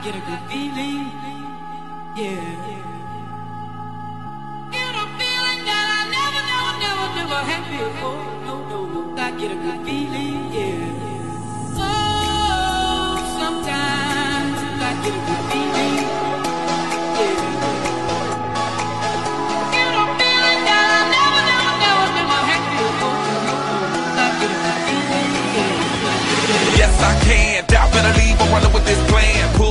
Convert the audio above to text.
get a good feeling, yeah. Get a feeling that I never had before. No, I get a good feeling, yeah. Oh, sometimes I get a good feeling, yeah. Get a feeling that I never had before. No, I get a good feeling, yeah. Yes, I can. Doubt better leave. I'm running with this plan.